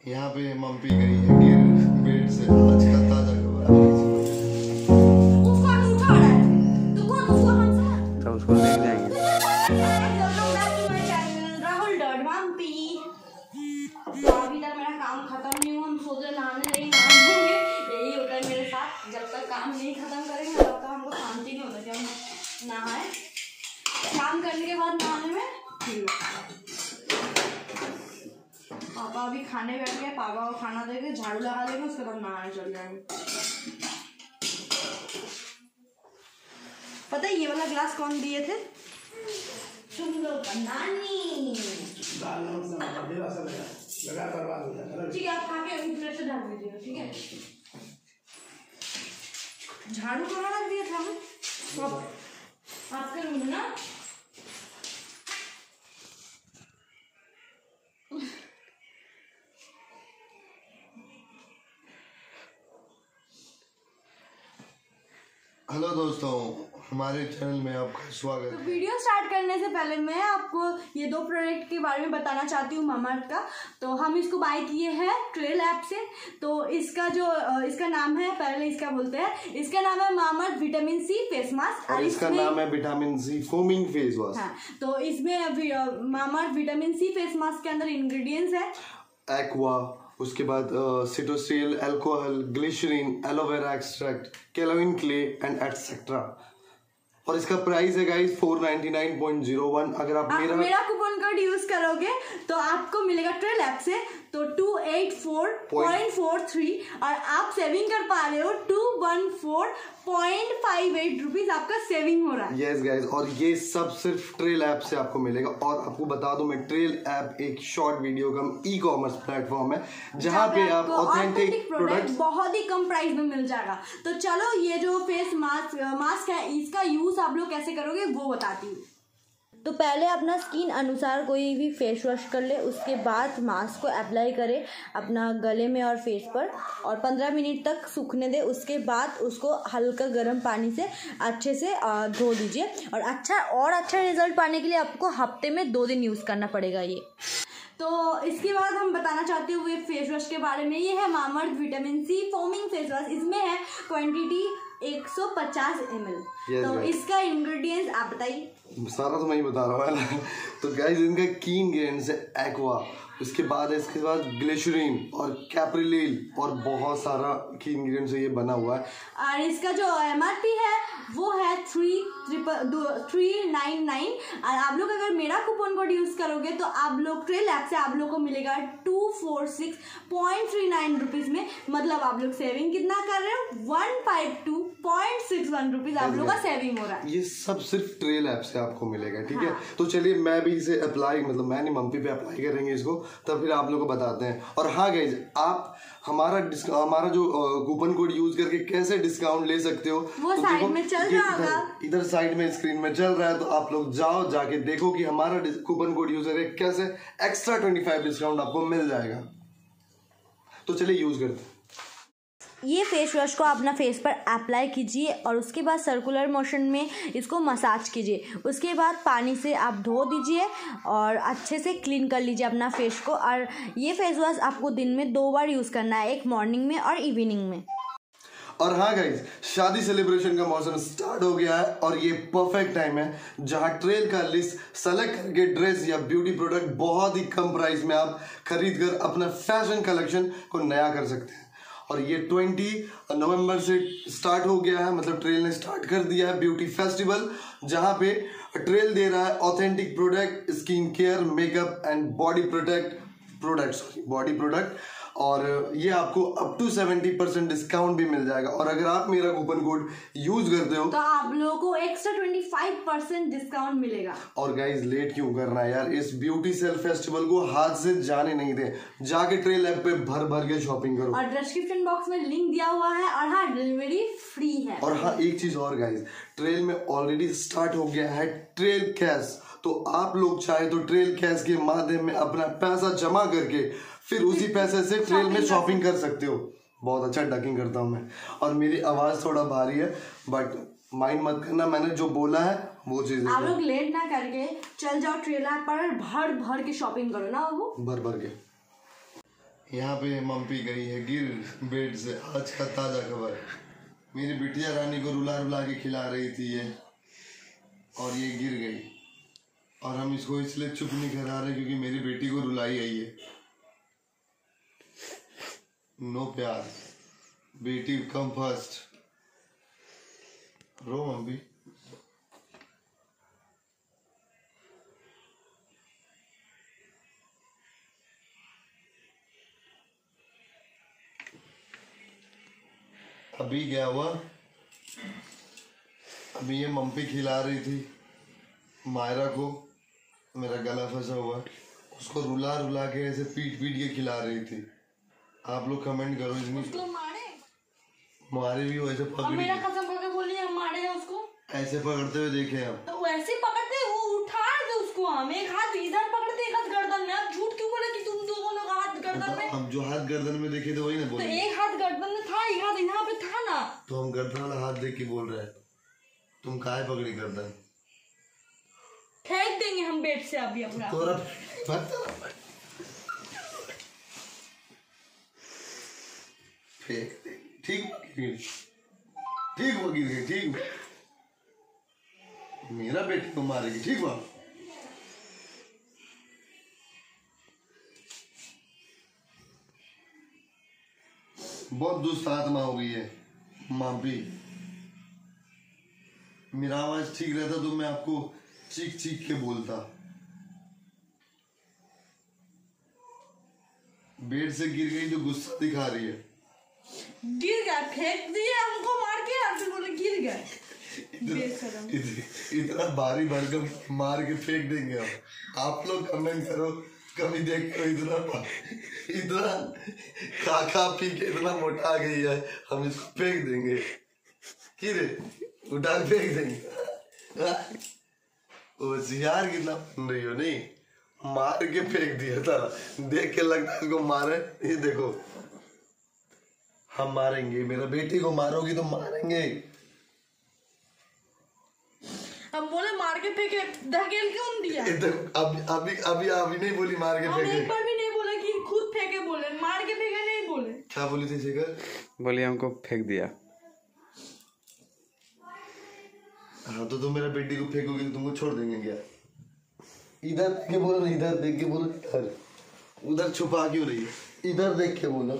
यहाँ पे मम्मी गई है गिर बेड से, आज का ताजा खबर। उसको ले जाएंगे। राहुल डॉट मम्मी, अभी तक मेरा काम खत्म नहीं हुआ, हम सोचे नहाने नहीं नहाएंगे। यही होता है मेरे साथ, जब तक काम नहीं खत्म करेंगे तब तक हमको शांति नहीं होता कि हम नहाए। काम करने के बाद नहाने में ठीक होता है। पापा अभी खाने बैठ गए, पापा को खाना देके झाड़ू लगा देंगे, उसके बाद नहाने चल जाएंगे। पता है ये वाला ग्लास कौन दिए थे? तुम लोग का नानी। ठीक है, आप खा के अभी प्लेट से ढक दीजिएगा, ठीक है? झाड़ू कहाँ रख दिया था हमें? आपके रूम में ना। हेलो दोस्तों, हमारे चैनल में आपका स्वागत है। वीडियो स्टार्ट करने से पहले मैं आपको ये दो प्रोडक्ट के बारे में बताना चाहती हूँ मामाअर्थ का। तो हम इसको बाय किए हैं ट्रेल ऐप से। तो इसका जो इसका नाम है, पहले इसका बोलते हैं, इसका नाम है Mamaearth vitamin C face mask और इसका नाम है vitamin C foaming face wash. हाँ, तो इसमें Mamaearth vitamin C face mask के अंदर इंग्रेडिएंट्स है एक्वा, उसके बाद सिटोसिल, alcohol, glycerin, aloe vera extract, kaolin clay and etcetera. और इसका प्राइस है गाइस 499.01। अगर आप मेरा कूपन कोड यूज करोगे तो आपको मिलेगा ट्रेल ऐप से तो 284.43 और आप सेविंग कर पा रहे हो 214.58 रुपीज आपका सेविंग हो रहा है। यस गाइस, और ये सब सिर्फ ट्रेल ऐप से आपको मिलेगा। और आपको बता दूं मैं, ट्रेल ऐप एक शॉर्ट वीडियो का ई-कॉमर्स प्लेटफॉर्म है जहां पे आप ऑथेंटिक प्रोडक्ट बहुत ही कम प्राइस में मिल जाएगा। तो चलो ये जो फेस मास्क है, इसका यूज आप लोग कैसे करोगे वो बताती हूँ। तो पहले अपना स्किन अनुसार कोई भी फेस वॉश कर ले, उसके बाद मास्क को अप्लाई करें अपना गले में और फेस पर और 15 मिनट तक सूखने दे। उसके बाद उसको हल्का गर्म पानी से अच्छे से धो दीजिए। और अच्छा रिजल्ट पाने के लिए आपको हफ्ते में 2 दिन यूज़ करना पड़ेगा ये। तो इसके बाद हम बताना चाहते हुए फेस वॉश के बारे में। ये है Mamaearth vitamin C foaming face wash. इसमें है क्वांटिटी 150 ml। तो इसका इंग्रेडिएंट्स आप बताइए। सारा तो मैं ही बता रहा हूँ। तो गाइस, इनका की इंग्रेडिएंट्स है एक्वा, इसके बाद ग्लिसरीन और कैप्रिलिल और बहुत सारा की इंग्रेडिएंट्स से ये बना हुआ है। और इसका जो MRP है वो है 399। और आप लोग अगर मेरा कूपन कोड यूज करोगे तो आप लोग ट्रेल ऐप से आप लोग को मिलेगा 246.39 रुपीज में। मतलब आप लोग सेविंग कितना कर रहे हो? 152.61 रुपीज आप लोग का सेविंग हो रहा है। ये सब सिर्फ ट्रेल ऐप से आपको मिलेगा, ठीक है? तो चलिए मैं भी इसे अप्लाई, मतलब मैं नहीं, मम्मी पे अप्लाई करेंगे इसको, तब फिर आप लोग को बताते हैं। और हाँ गाइज, आप हमारा जो कूपन कोड यूज करके कैसे डिस्काउंट ले सकते हो वो तो साइड में चल रहा होगा, इधर साइड में स्क्रीन में चल रहा है। तो आप लोग जाके देखो कि हमारा कूपन कोड यूज करके कैसे एक्स्ट्रा 25 डिस्काउंट आपको मिल जाएगा। तो चलिए यूज करते हैं। ये फेस वॉश को अपना फेस पर अप्लाई कीजिए और उसके बाद सर्कुलर मोशन में इसको मसाज कीजिए। उसके बाद पानी से आप धो दीजिए और अच्छे से क्लीन कर लीजिए अपना फेस को। और ये फेस वॉश आपको दिन में 2 बार यूज़ करना है, एक मॉर्निंग में और इवनिंग में। और हाँ गाइज, शादी सेलिब्रेशन का मौसम स्टार्ट हो गया है और ये परफेक्ट टाइम है जहां ट्रेल का लिस्ट सेलेक्ट करके ड्रेस या ब्यूटी प्रोडक्ट बहुत ही कम प्राइस में आप खरीद कर अपना फैशन कलेक्शन को नया कर सकते हैं। और ये 20 नवंबर से स्टार्ट हो गया है, मतलब ट्रेल ने स्टार्ट कर दिया है ब्यूटी फेस्टिवल, जहां पे ट्रेल दे रहा है authentic product, skin care, makeup and body product. और ये आपको अप टू 70% डिस्काउंट भी मिल जाएगा। और अगर आप मेरा कूपन कोड यूज करते हो तो आप लोगों को एक्स्ट्रा 25% डिस्काउंट मिलेगा। और गाइज, लेट क्यों करना है यार, इस ब्यूटी सेल फेस्टिवल को हाथ से जाने नहीं दे, जाके ट्रेल ऐप पे भर के शॉपिंग करो। और डिस्क्रिप्शन बॉक्स में लिंक दिया हुआ है। और हाँ, डिलीवरी फ्री है। और हाँ, एक चीज और गाइज, ट्रेल में ऑलरेडी स्टार्ट हो गया है ट्रेल कैश। तो आप लोग चाहे तो ट्रेल कैश के माध्यम में अपना पैसा जमा करके फिर उसी पैसे से ट्रेल में शॉपिंग कर सकते हो। बहुत अच्छा डकिंग करता हूँ मैं, और मेरी आवाज थोड़ा भारी है, बट माइंड मत करना, मैंने जो बोला है वो चीज। आप लोग लेट ना करके चल जाओ ट्रेल ऐप पर, भर के शॉपिंग करो ना, वो भर के। यहाँ पे मम्पी गई है गिर बेड से। आज का ताजा खबर, मेरी बिटिया रानी को रुला रुला के खिला रही थी ये, और ये गिर गई। और हम इसको इसलिए चुप नहीं करा रहे क्योंकि मेरी बेटी को रुलाई आई है। नो प्यार, बेटी कम फर्स्ट। रो मम्मी। अभी क्या हुआ, अभी ये मम्पी खिला रही थी मायरा को, मेरा गला फंसा हुआ, उसको रुला रुला के ऐसे पीट पीट के खिला रही थी। आप लोग कमेंट करो, इतनी मारे भी वैसे पकड़ी, मेरा कसम करके बोलिए हम मारे हैं उसको, ऐसे पकड़ते हुए देखे हम। तो वैसे पकड़ते वो उठा दे उसको, हम एक हाथ इधर पकड़ते एक हाथ गर्दन में। आप झूठ क्यों बोले कि तुम दोनों लोग हाथ गर्दन में? हम जो हाथ गर्दन में देखे थे वही ना बोले। तो एक हाथ गर्दन में था, एक हाथ यहाँ पे था ना। तो हम गर्दन वाला हाथ देख के बोल रहे हैं, तुम काहे पकड़ी गर्दन? फेंक देंगे हम बेड से अभी अपना। फेंक देंगे, ठीक ठीक वो गिर गई, ठीक मेरा बेटी को मारेगी, ठीक हुआ। बहुत दुष्ट आत्मा हो गई है मापी। मेरा आवाज ठीक रहता तो मैं आपको चीख चीख के बोलता। बेड से गिर गई तो गुस्सा दिखा रही है। गिर गया, फेंक दिया हमको मार के, आप बोले गिर गया। इतना भारी भरकम मार के फेंक देंगे हम। आप लोग कमेंट करो, कभी देखो इतना खा खा पी के इतना मोटा आ गई है, हम इसको फेंक देंगे। कि रे उठा के फेंक देंगे। होशियार कितना बन रही हो, नहीं मार के फेंक दिया था, देख के लगता है इसको मारे। ये देखो, हम मारेंगे, मेरा बेटी को मारोगी तो मारेंगे। हम बोले मार के फेंके, धकेल क्यों दिया? अभी नहीं बोली मार के फेंके। एक बार भी नहीं बोला कि खुद फेंके, बोले मार के फेंके नहीं बोले। क्या बोली थी शेखर? बोली हमको फेंक दिया। हाँ तो तुम मेरा बेटी को फेंकोगे तो तुमको छोड़ देंगे क्या? इधर देख के बोलो, इधर देख के बोलो, इधर उधर छुपा क्यों रही है? इधर देख के बोलो।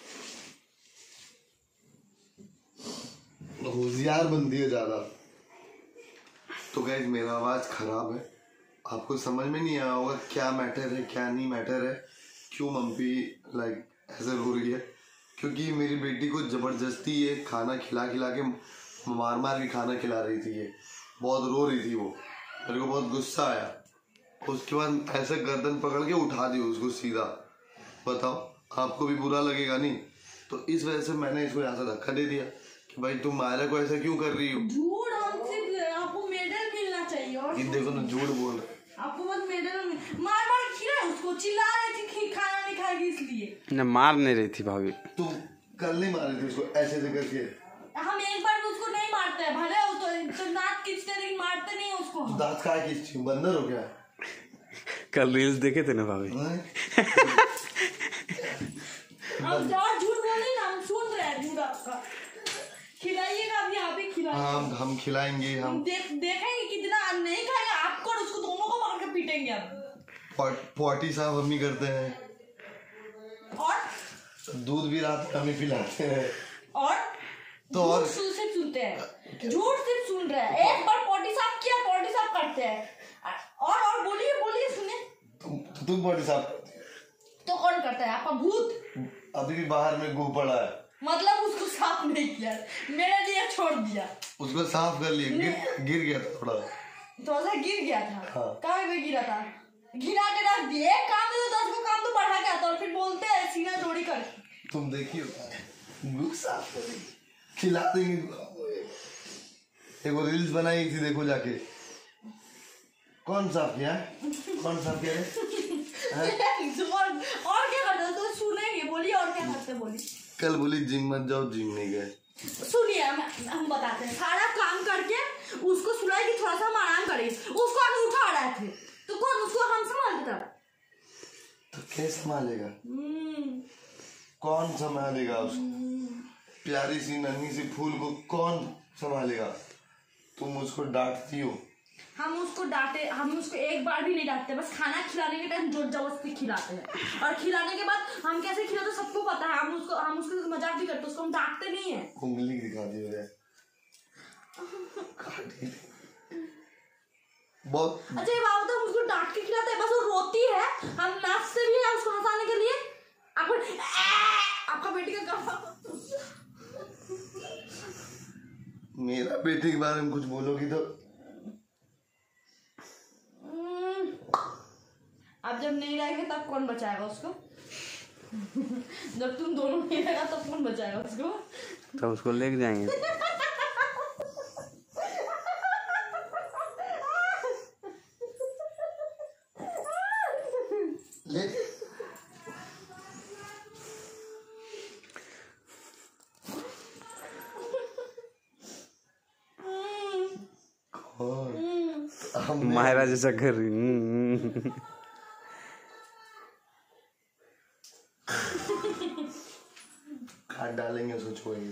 होशियार बनती है ज्यादा। तो गाइस मेरा आवाज खराब है, आपको समझ में नहीं आया होगा क्या मैटर है क्या नहीं मैटर है, क्यों मम्पी लाइक ऐसे रो रही है। क्योंकि मेरी बेटी को जबरदस्ती ये खाना खिला खिला के मार मार के खाना खिला रही थी। ये बहुत रो रही थी, वो मेरे को बहुत गुस्सा आया। उसके बाद ऐसे गर्दन पकड़ के उठा दी उसको सीधा। बताओ आपको भी बुरा लगेगा नहीं? तो इस वजह से मैंने इसको यहाँ से धक्का दे दिया कि भाई तुम मायरा को ऐसा क्यों कर रही हो। झूठ, हमसे आपको मेडल मिलना चाहिए। और देखो ना झूठ बोल रहे, आपको बस मेडल मार मार खिला, उसको चिल्ला रही थी खाना नहीं खाएगी इसलिए। न मार नहीं रही थी भाभी। तू कल नहीं मारी थी उसको ऐसे करके? हम एक बार भी उसको नहीं मारते हैं, भले तो दांत खींचते लेकिन मारते नहीं उसको। दांत खा खींचती हूँ, बंदर हो गया। कल रील्स देखे थे ना भाभी। हम झूठ बोले ना, हम सुन रहे हैं झूठ आपका। खिलाइएगा अभी, आप ही खिलाइए। हम खिलाएंगे, हम देखेंगे कितना नहीं खाएगा आपको और उसको, दोनों को मार के पीटेंगे आप। पॉटी साहब हम ही करते हैं, और दूध भी रात में हम ही पिलाते हैं। और तो और सिर्फ सुनते हैं, झूठ सिर्फ सुन रहे हैं। एक बार पॉटी साहब किया, पॉटी साहब करते हैं। और बोलिए सुने। तुम पॉटी साहब तो कौन करता है? आपका भूत। अभी भी बाहर में गू पड़ा है, मतलब उसको साफ नहीं किया, मेरे लिए छोड़ दिया। उसको साफ कर लिया, गिर गया था थोड़ा सा गिर गया था। हाँ। कहाँ पे गिरा था? गिरा के रख दिए। काम तो 10 को काम तो बढ़ा के आता और फिर बोलते हैं सीना जोड़ी कर। तुम देखिए गू साफ करेंगे, खिला देंगे। एक रील्स बनाई थी, देखो जाके। कौन साफ किया? कौन साफ किया? और क्या करते तो सुनेंगे, बोलिए और क्या करते बोलिए। कल बोली जिम मत जाओ, जिम नहीं गए। सुनिए हम बताते हैं। सारा काम करके उसको सुनाई कि थोड़ा सा हम आराम करें, उसको हम उठा रहे थे तो कौन उसको हम संभालता? तो कैसे संभालेगा? कौन संभालेगा उसको? प्यारी सी नन्ही सी फूल को कौन संभालेगा? तुम उसको डांटती हो। हम उसको एक बार भी नहीं डांटते, बस खाना खिलाने के टाइम जोर जबरदस्ती खिलाते हैं, और खिलाने के बाद हम कैसे खिलाते सबको पता है। हम उसको मजाक भी करते, उसको हम डांटते नहीं है। उंगली दिखा दी है बहुत। अच्छा ये बात हम उसको डांट के खिलाते हैं, बस वो रोती है, हम नाचते भी हैं उसको हंसाने के लिए। आपका बेटी का काम। मेरा बेटे के बारे में कुछ बोलोगी तो अब जब नहीं रहेंगे तब कौन बचाएगा उसको? जब तुम दोनों नहीं रहेगा तब कौन बचाएगा उसको? तो उसको लेके जाएंगे। ले मायरा जैसा कर रही। खाद डालेंगे उसको छोड़ेंगे।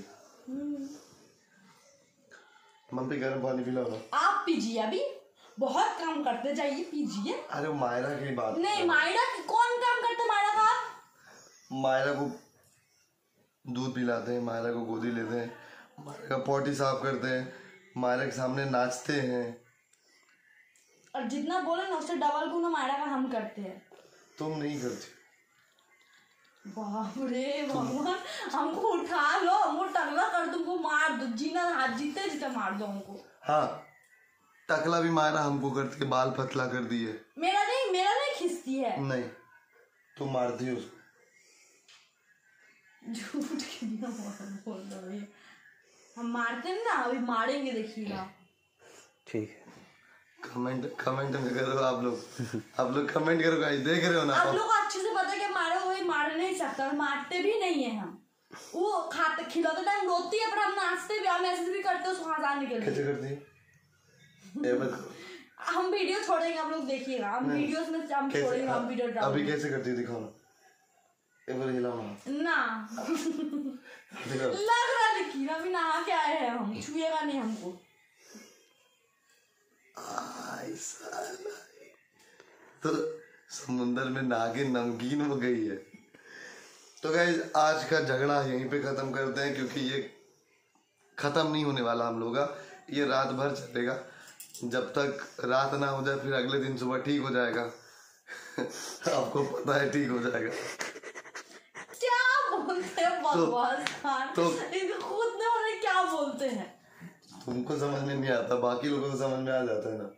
मम्मी गर्म पानी पिलाओ ना। आप पीजिए, अभी बहुत काम करते जाइए, पीजिए। अरे मायरा की बात नहीं, मायरा कौन काम करते मायरा का? मायरा को दूध पिलाते हैं, मायरा को गोदी लेते हैं, मायरा का पॉटी साफ करते हैं, मायरा के सामने नाचते हैं। और जितना बोले ना उससे डबल गुना मायरा का हम करते हैं। तुम नहीं करती। बाप रे भगवान, हमको उठा लो, हमको टकला कर, तुमको मार दो, जीना हाथ जीते जीते मार दो हमको। हाँ, टकला भी मायरा हमको करती है, बाल पतला कर दिए। मेरा नहीं खिंचती है। नहीं, तुम मारती हो उसको। झूठ कितना बोल रहे हो? हम मारते हैं ना, अभी मारेंगे, देखिएगा। ठीक है। कमेंट में करो आप लोग कमेंट करो गाइस, देख रहे हो ना आप लोग को अच्छे से पता है कि मारा हुआ मार नहीं सकता, और मारते भी नहीं है हम। वो खाते खिलाते टाइम रोती है, पर हम नाचते भी, हम ऐसे भी करते हैं उसको हंसाने के लिए। कैसे करती है? हम वीडियो छोड़ेंगे, आप लोग देखिएगा। हम वीडियोस में हम छोड़ेंगे, हम वीडियो डालेंगे। अभी कैसे करती है दिखाओ ना, एक बार हिलाओ ना। लग रहा लेकिन अभी नहा के आए हैं हम, छुएगा नहीं हमको। तो समुंदर में नागे नमकीन हो गई है। तो गाइस आज का झगड़ा यहीं पे खत्म करते हैं, क्योंकि ये खत्म नहीं होने वाला हम लोग का, ये रात भर चलेगा। जब तक रात ना हो जाए, फिर अगले दिन सुबह ठीक हो जाएगा। आपको पता है ठीक हो जाएगा। क्या बोलते हैं बकवास खान? तो खुद ने उन्हें क्या बोलते हैं? तुमको समझ में नहीं आता, बाकी लोगों को समझ में आ जाता है ना।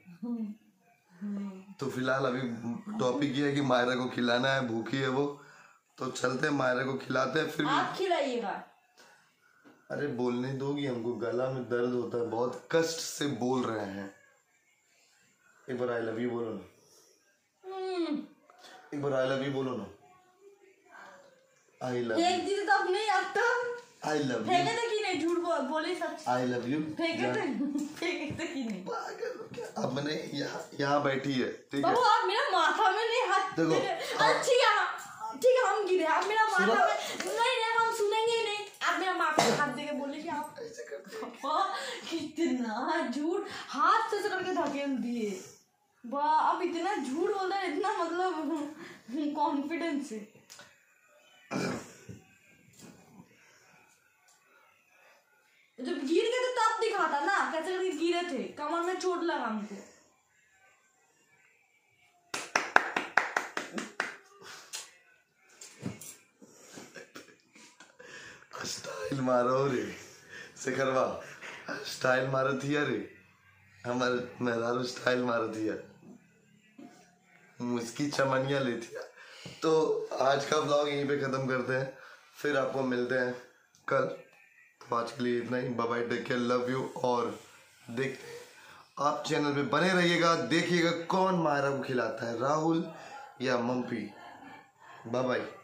तो फिलहाल अभी टॉपिक ये है कि मायरा को खिलाना है, भूखी है वो, तो चलते हैं मायरा को खिलाते हैं। फिर आप खिलाइएगा। अरे बोलने दोगी हमको, गला में दर्द होता है, बहुत कष्ट से बोल रहे हैं। एक बार आई लव यू बोलो ना। एक बार आई लव यू बोलो ना। आई लव एक दिन तो अब नहीं, अब तो आई लव यू। फेंके थे कि नहीं? झूठ बोले सच। आई लव यू फेंके थे कि नहीं? अब मैंने यहाँ बैठी है, ठीक है। आप मेरा माथा में नहीं हाथ देखो, ठीक है हम गिरे, आप मेरा माथा में नहीं, हम सुनेंगे नहीं। आप मेरा माथा में हाथ देके बोले कि आप ऐसे करते। कितना झूठ, हाथ से करके धकेल दिए। वाह, अब इतना झूठ बोल रहे हैं, इतना मतलब कॉन्फिडेंस से। जब गिर गए थे तब दिखाता ना, कैसे करके गिरे थे, कमर में चोट लगा हमको। स्टाइल मारो रे शिखरवा, स्टाइल मारो थी रे हमारे मेहरारू, स्टाइल मारो थी, मुस्की चमनिया लेती है। तो आज का ब्लॉग यहीं पे खत्म करते हैं, फिर आपको मिलते हैं कल। तो आज के लिए इतना ही, bye bye, take care, love you. और देखते आप चैनल पे बने रहिएगा, देखिएगा कौन मायरा को खिलाता है, राहुल या मम्पी। Bye bye.